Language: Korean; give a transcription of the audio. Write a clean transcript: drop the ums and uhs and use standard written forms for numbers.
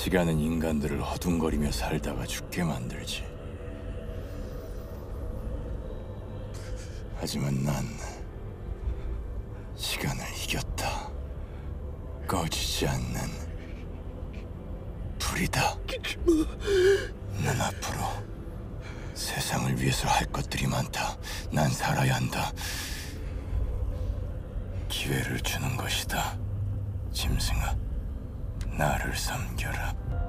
시간은 인간들을 허둥거리며 살다가 죽게 만들지. 하지만 난 시간을 이겼다. 꺼지지 않는 불이다. 난 앞으로 세상을 위해서 할 것들이 많다. 난 살아야 한다. 기회를 주는 것이다. 짐승아, 나를 섬겨라.